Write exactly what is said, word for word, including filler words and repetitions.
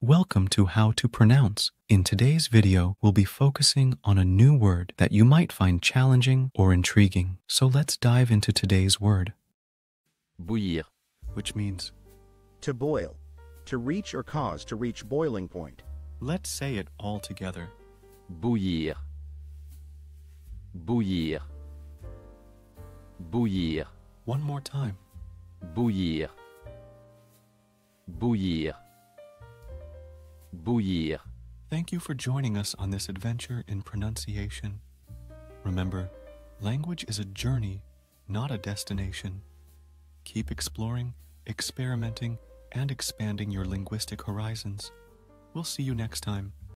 Welcome to How to Pronounce. In today's video, we'll be focusing on a new word that you might find challenging or intriguing. So let's dive into today's word. Bouillir. Which means, To boil. To reach or cause to reach boiling point. let's say it all together. Bouillir. Bouillir. Bouillir. One more time. Bouillir. Bouillir. Bouillir. Thank you for joining us on this adventure in pronunciation. Remember, language is a journey, not a destination. Keep exploring, experimenting, and expanding your linguistic horizons. We'll see you next time.